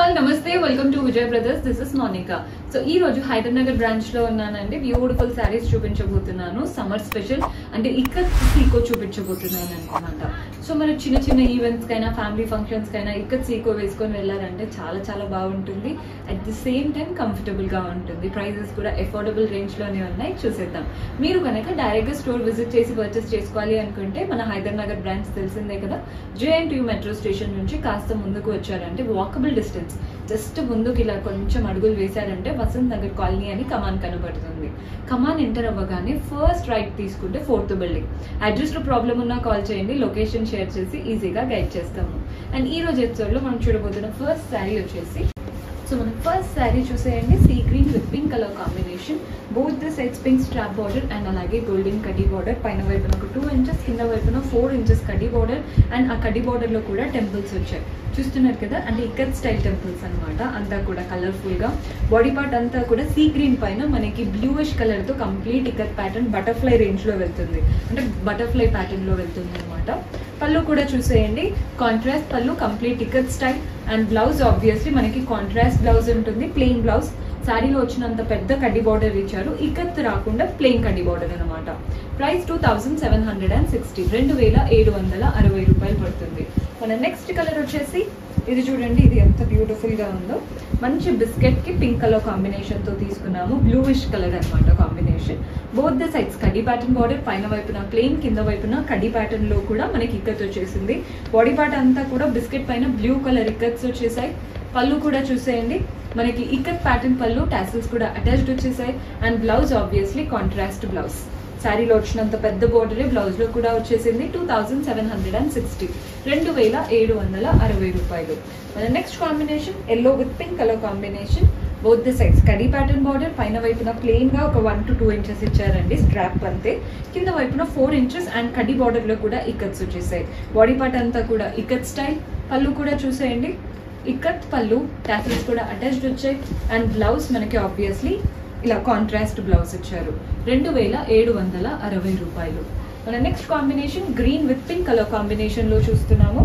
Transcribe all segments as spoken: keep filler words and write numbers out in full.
All నమస్తే, welcome to Vijay brothers. This is Monica. So ఈ రోజు హైదరాబాద్ బ్రాంచ్ లో ఉన్నానండి. బ్యూటిఫుల్ శారీస్ చూపించబోతున్నాను. సమ్మర్ స్పెషల్ అంటే ఇక్కడ సీకో చూపించబోతున్నాను అనమాట. సో మన చిన్న చిన్న ఈవెంట్స్ కైనా ఫ్యామిలీ ఫంక్షన్స్ కైనా ఇక్కడ సీకో వేసుకొని వెళ్ళారంటే చాలా చాలా బాగుంటుంది. At the same time comfortable గా ఉంటుంది. ప్రైజెస్ కూడా అఫోర్డబుల్ రేంజ్ లోనే ఉన్నాయి. చూసేద్దాం. మీరు కనుక డైరెక్ట్ గా స్టోర్ విజిట్ చేసి పర్చేస్ చేసుకోవాలి అనుకుంటే మన హైదరాబాద్ బ్రాంచ్ తెలిసిందే కదా, జేఎన్టీయూ మెట్రో స్టేషన్ నుంచి కాస్త ముందుకు వచ్చారంటే వాకబుల్ డిస్టెన్స్, జస్ట్ ముందుకు ఇలా కొంచెం అడుగులు వేశారంటే వసంత్ నగర్ కాలనీ అని కమాన్ కనబడుతుంది. కమాన్ ఎంటర్ అవ్వగానే ఫస్ట్ రైట్ తీసుకుంటే ఫోర్త్ బిల్డింగ్. అడ్రస్ లో ప్రాబ్లం ఉన్నా కాల్ చేయండి, లొకేషన్ షేర్ చేసి ఈజీగా గైడ్ చేస్తాము. అండ్ ఈ రోజు ఎపిసోడ్ లో మనం చూడబోతున్న ఫస్ట్ శారీ వచ్చేసి, సో మనం ఫస్ట్ శారీ చూసేయండి. Sea green with pink colour combination, both the sides pink strap border and అలాగే గోల్డెన్ కడ్డీ బార్డర్. పైన వైపున ఒక టూ ఇంచెస్, కింద వైపున ఫోర్ ఇంచెస్ కడ్డీ బార్డర్ అండ్ ఆ కడ్డీ బార్డర్ లో కూడా టెంపుల్స్ వచ్చాయి. చూస్తున్నారు కదా, అంటే ఇక్కత్ స్టైల్ టెంపుల్స్ అనమాట. అంతా కూడా కలర్ఫుల్ గా. బాడీ పార్ట్ అంతా కూడా సీ గ్రీన్ పైన మనకి బ్లూయిష్ కలర్ తో complete ikat pattern butterfly range లో వెళ్తుంది, అంటే బటర్ఫ్లై ప్యాటర్న్ లో వెళ్తుంది అనమాట. పళ్ళు కూడా చూసేయండి, కాంట్రాస్ట్ పళ్ళు, complete ikat style. And blouse obviously మనకి కాంట్రాస్ట్ బ్లౌజ్ ఉంటుంది, ప్లెయిన్ బ్లౌజ్. శారీలో వచ్చినంత పెద్ద కడ్డీ బార్డర్ ఇచ్చారు, ఇక్కత్ రాకుండా ప్లెయిన్ కడ్డీ బార్డర్ అనమాట. Price two thousand seven hundred and sixty రెండు వేల ఏడు వందల అరవై రూపాయలు పడుతుంది. మన నెక్స్ట్ కలర్ వచ్చేసి ఇది చూడండి, ఇది ఎంత బ్యూటిఫుల్ గా ఉందో. మంచి బిస్కెట్ కి పింక్ కలర్ కాంబినేషన్ తో తీసుకున్నాము. బ్లూయిష్ కలర్ అనమాట కాంబినేషన్. బోత్ ద సైడ్స్ కడ్డీ ప్యాటర్న్ బార్డర్, పైన వైపున ప్లెయిన్, కింద వైపున కడ్డీ ప్యాటర్న్ లో కూడా మనకి ఇక్కత్ వచ్చేసింది. బాడీ పార్ట్ అంతా కూడా బిస్కెట్ పైన బ్లూ కలర్ ఇక్కత్స్ వచ్చేసాయి. పళ్ళు కూడా చూసేయండి, మనకి ఇక్కత్ ప్యాటర్న్ పళ్ళు, టాసిల్స్ కూడా అటాచ్డ్ వచ్చేసాయి. And blouse obviously contrast blouse. శారీలో వచ్చినంత పెద్ద బోర్డరే బ్లౌజ్ లో కూడా వచ్చేసింది. Two thousand seven hundred and sixty రెండు వేల ఏడు వందల అరవై రూపాయలు. మన next combination yellow with pink colour combination, both the sides కడ్డీ ప్యాటర్న్ బార్డర్, పైన వైపున ప్లెయిన్ గా ఒక వన్ టు టూ ఇంచెస్ ఇచ్చారండి స్ట్రాప్ అంతే. కింద వైపున ఫోర్ ఇంచెస్ అండ్ కడ్డీ బార్డర్ లో కూడా ఇక్కత్స్ వచ్చేసాయి. బాడీ పార్ట్ అంతా కూడా ఇక్కత్ స్టైల్. పళ్ళు కూడా చూసేయండి, ఇక్కత్ పళ్ళు, టాసిల్స్ కూడా అటాచ్డ్ వచ్చాయి. అండ్ బ్లౌజ్ మనకి ఆబ్వియస్లీ ఇలా కాంట్రాస్ట్ బ్లౌజ్ ఇచ్చారు. రెండు వేల ఏడు వందల అరవై రూపాయలు. మన next combination green with pink colour combination లో చూస్తున్నాము.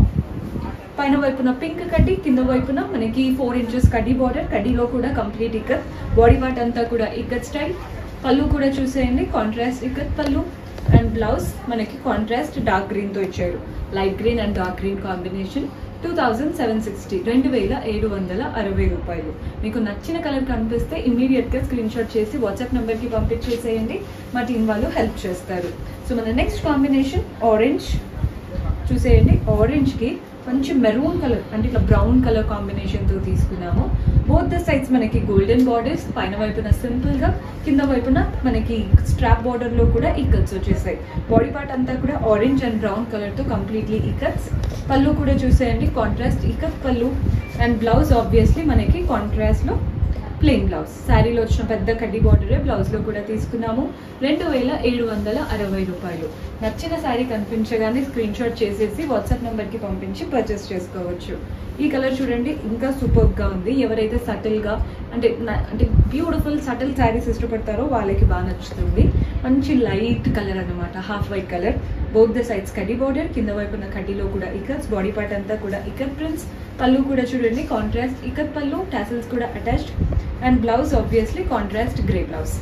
పైన వైపున పింక్ కడ్డీ, కింద వైపున మనకి ఫోర్ ఇంచెస్ కడ్డీ బార్డర్, కడ్డీలో కూడా కంప్లీట్ ఇక్కత్. బాడీ పార్ట్ అంతా కూడా ఇక్కత్ స్టైల్. పళ్ళు కూడా చూసేయండి, కాంట్రాస్ట్ ఇక్కత్ పళ్ళు. అండ్ బ్లౌజ్ మనకి కాంట్రాస్ట్ డార్క్ గ్రీన్ తో ఇచ్చారు. Light green and dark green combination. Two thousand seven sixty రెండు వేల ఏడు వందల అరవై రూపాయలు. మీకు నచ్చిన కలర్ కనిపిస్తే ఇమీడియట్ గా స్క్రీన్ షాట్ చేసి వాట్సాప్ నెంబర్ కి పంపించేసేయండి, మా టీం వాళ్ళు హెల్ప్ చేస్తారు. సో మన నెక్స్ట్ కాంబినేషన్ ఆరెంజ్ చూసేయండి. ఆరెంజ్ కి మంచి మెరూన్ కలర్ అంటే ఇట్లా బ్రౌన్ కలర్ కాంబినేషన్ తో తీసుకున్నాము. బోత్ ద సైడ్స్ మనకి గోల్డెన్ బార్డర్స్, పైన వైపున సింపుల్ గా, కింద వైపున మనకి స్ట్రాప్ బార్డర్ లో కూడా ఇక్కత్స్ వచ్చేసాయి. బాడీ పార్ట్ అంతా కూడా ఆరెంజ్ అండ్ బ్రౌన్ కలర్ తో కంప్లీట్లీ ఇక్కత్స్. పళ్ళు కూడా చూసేయండి, కాంట్రాస్ట్ ఇక్కత్ పళ్ళు. అండ్ బ్లౌజ్ ఆబ్వియస్లీ మనకి కాంట్రాస్ట్ లో ప్లెయిన్ బ్లౌజ్. శారీలో వచ్చిన పెద్ద కడ్డీ బార్డరే బ్లౌజ్ లో కూడా తీసుకున్నాము. రెండు వేల ఏడు వందల అరవై రూపాయలు. నచ్చిన శారీ కనిపించగానే స్క్రీన్ షాట్ చేసేసి వాట్సాప్ నెంబర్ కి పంపించి పర్చేస్ చేసుకోవచ్చు. ఈ కలర్ చూడండి, ఇంకా సూపర్ గా ఉంది. ఎవరైతే సటిల్ గా అంటే అంటే బ్యూటిఫుల్ సటిల్ శారీస్ ఇష్టపడతారో వాళ్ళకి బాగా నచ్చుతుంది. మంచి లైట్ కలర్ అనమాట, half white colour. Both the sides కడ్డీ బార్డర్, కింద వైపున కడ్డీలో కూడా ఇక్కత్స్. బాడీ పార్ట్ అంతా కూడా ఇక్కత్ ప్రింట్స్. పళ్ళు కూడా చూడండి, కాంట్రాస్ట్ ఇక్కత్ పళ్ళు, టాసిల్స్ కూడా attached. And blouse obviously contrast grey blouse.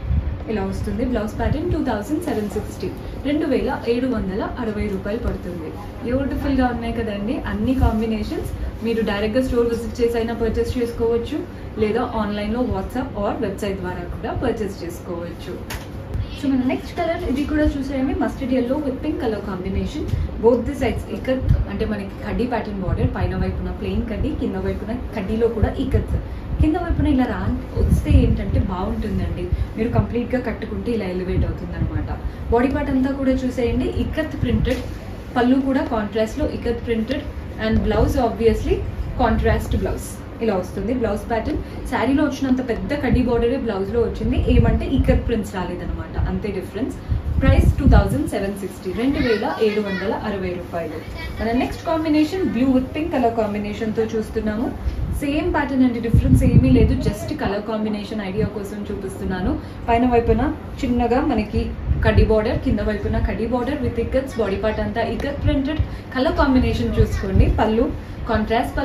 ఇలా వస్తుంది blouse pattern. Two thousand seven sixty రెండు వేల ఏడు వందల అరవై రూపాయలు పడుతుంది. బ్యూటిఫుల్ గా ఉన్నాయి కదండి అన్ని కాంబినేషన్స్. మీరు డైరెక్ట్ గా స్టోర్ విజిట్ చేసి అయినా పర్చేస్ చేసుకోవచ్చు, లేదా ఆన్లైన్ లో వాట్సాప్ ఆర్ వెబ్సైట్ ద్వారా కూడా పర్చేస్ చేసుకోవచ్చు. సో మన నెక్స్ట్ కలర్ ఇది కూడా చూసేయండి, mustard yellow with pink colour combination. Both the sides ikat అంటే మనకి కడ్డీ ప్యాటర్న్ బార్డర్, పైన వైపున ప్లెయిన్ కడ్డీ, కింద వైపున కడ్డీలో కూడా ఇక్కత్. కింద వైపున ఇలా రా వస్తే ఏంటంటే బాగుంటుందండి, మీరు కంప్లీట్ గా కట్టుకుంటే ఇలా ఎలివేట్ అవుతుంది అనమాట. బాడీ పార్ట్ అంతా కూడా చూసేయండి, ఇక్కత్ ప్రింటెడ్. పళ్ళు కూడా కాంట్రాస్ట్ లో ikat printed. And blouse obviously contrast blouse. ఇలా వస్తుంది బ్లౌజ్ ప్యాటర్న్. శారీలో వచ్చినంత పెద్ద కడ్డీ బార్డరే బ్లౌజ్ లో వచ్చింది, ఏమంటే ఇక్కత్ ప్రింట్స్ రాలేదనమాట, అంతే difference. Price two thousand seven sixty రెండు వేల ఏడు వందల అరవై రూపాయలు. మన next combination blue with pink colour combination తో చూస్తున్నాము. సేమ్ ప్యాటర్న్ అంటే డిఫరెన్స్ ఏమీ లేదు, జస్ట్ కలర్ కాంబినేషన్ ఐడియా కోసం చూపిస్తున్నాను. పైన వైపున చిన్నగా మనకి కడ్డీ బార్డర్, కింద వైపున కడ్డీ border with ikats. Body part అంతా ఇక్కత్ ప్రింటెడ్. కలర్ కాంబినేషన్ చూసుకోండి. పళ్ళు కాంట్రాస్ట్ పళ్ళు,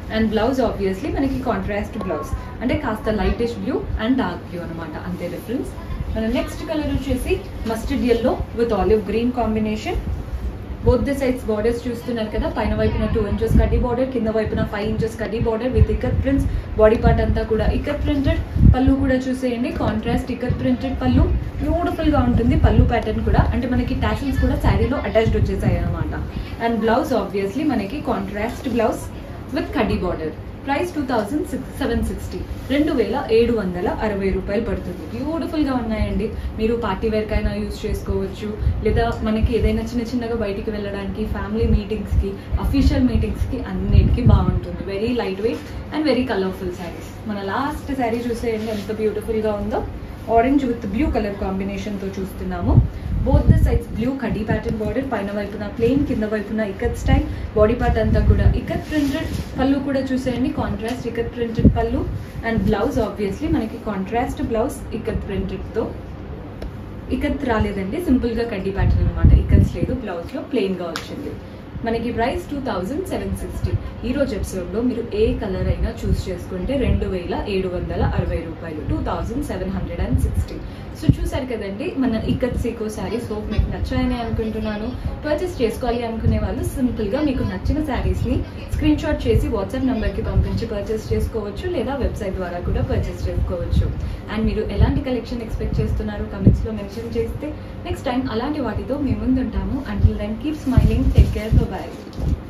అండ్ బ్లౌజ్ ఆబ్వియస్లీ మనకి కాంట్రాస్ట్ బ్లౌజ్, అంటే కాస్త lightish blue and dark blue అనమాట, అంతే డిఫరెన్స్. మన నెక్స్ట్ కలర్ వచ్చేసి mustard yellow with olive green combination. Both the sides borders చూస్తున్నారు కదా, పైన వైపున టూ ఇంచెస్ కడ్డీ బార్డర్, కింద వైపున ఫైవ్ ఇంచెస్ కడ్డీ border with ikat prints. Body part అంతా కూడా ఇకత్ ప్రింటెడ్. పళ్ళు కూడా చూసేయండి, కాంట్రాస్ట్ ఇకత్ ప్రింటెడ్ పళ్ళు, బ్యూటిఫుల్ గా ఉంటుంది పళ్ళు ప్యాటర్న్ కూడా, అంటే మనకి టాసిల్స్ కూడా శారీలో అటాచ్డ్ వచ్చేసాయి అనమాట. అండ్ బ్లౌజ్ ఆబ్వియస్లీ మనకి కాంట్రాస్ట్ బ్లౌజ్ విత్ కడ్డీ border. Price two thousand six seven sixty రెండు వేల ఏడు వందల అరవై రూపాయలు పడుతుంది. బ్యూటిఫుల్ గా ఉన్నాయండి. మీరు పార్టీ వేర్ కైనా యూజ్ చేసుకోవచ్చు, లేదా మనకి ఏదైనా చిన్న చిన్నగా బయటికి వెళ్ళడానికి, ఫ్యామిలీ మీటింగ్స్ కి, అఫీషియల్ మీటింగ్స్ కి అన్నిటికీ బాగుంటుంది. Very light weight and very colourful saris. మన లాస్ట్ శారీ చూసేయండి ఎంత బ్యూటిఫుల్ గా ఉందో. Orange with blue colour combination తో చూస్తున్నాము. బోత్ ద సైడ్స్ బ్లూ కడ్డీ ప్యాటర్న్ బార్డర్, పైన వైపున ప్లెయిన్, కింద వైపున ఇకత్ స్టైల్. బాడీ పార్ట్ అంతా కూడా ఇకత్ ప్రింటెడ్. పళ్ళు కూడా చూసేయండి, కాంట్రాస్ట్ ఇకత్ ప్రింటెడ్ పళ్ళు. అండ్ బ్లౌజ్ ఆబ్వియస్లీ మనకి కాంట్రాస్ట్ బ్లౌజ్ ఇకత్ ప్రింటెడ్ తో. ఇకత్ రాలేదండి, సింపుల్ గా కడ్డీ ప్యాటర్న్ అనమాట, ఇకత్స్ లేదు. బ్లౌజ్ లో ప్లెయిన్ గా వచ్చింది. మనకి price two thousand seven sixty. ఈ రోజు ఎపిసోడ్ లో మీరు ఏ కలర్ అయినా చూస్ చేసుకుంటే రెండు వేల ఏడు వందల అరవై రూపాయలు, two thousand seven hundred and sixty. So చూసారు కదండి మన ఇకత్ సీకో శారీస్. హోప్ మీకు నచ్చాయని అనుకుంటున్నాను. పర్చేస్ చేసుకోవాలి అనుకునే వాళ్ళు సింపుల్ గా మీకు నచ్చిన శారీస్ ని స్క్రీన్ షాట్ చేసి వాట్సాప్ నెంబర్ కి పంపించి పర్చేస్ చేసుకోవచ్చు, లేదా వెబ్సైట్ ద్వారా కూడా పర్చేస్ చేసుకోవచ్చు. అండ్ మీరు ఎలాంటి కలెక్షన్ ఎక్స్పెక్ట్ చేస్తున్నారు కమెంట్స్ లో మెన్షన్ చేస్తే నెక్స్ట్ టైం అలాంటి వాటితో మీ ముందు ఉంటాము. Until then keep smiling, take care, by.